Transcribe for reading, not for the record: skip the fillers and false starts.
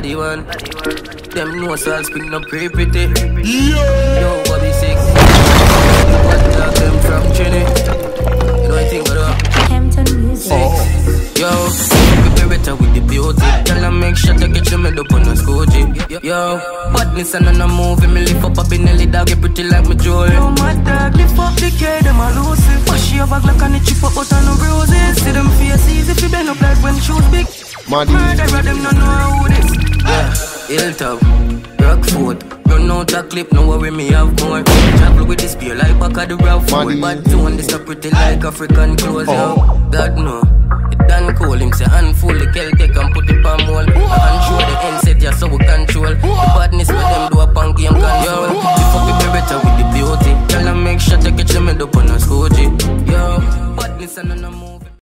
body one. Them know so I'll spin up pretty. Yo, Bobby 6. What dog them from Trini? You know I think about that. Hampton Music. Yo, we be better with the beauty. Tell her make sure to get your made up on a scooty. Yo, badness and on a movie. Me lift up a Benelli dog, get pretty like my jewelry. Yo, my dog, lift up the K, them a lose it. Wash your bag like a chip up, but on no bruises. See them faces if you bend up like when shoes big. Murderer, them no know who this. Yeah, Hilltop, Rockford. Run out a clip, no worry, me have more. Travel with this beer like back of the Rockford. Bad tone, this a pretty like African clothes, yo. God no, it done cool. Him say handful, the Celtic and put it on wall. I control the end set, yeah, so we control. The badness with them do a punk game control. You fuck with better with the beauty. Tell her make sure to get your made up on a scooty. Yo, badness and on a move.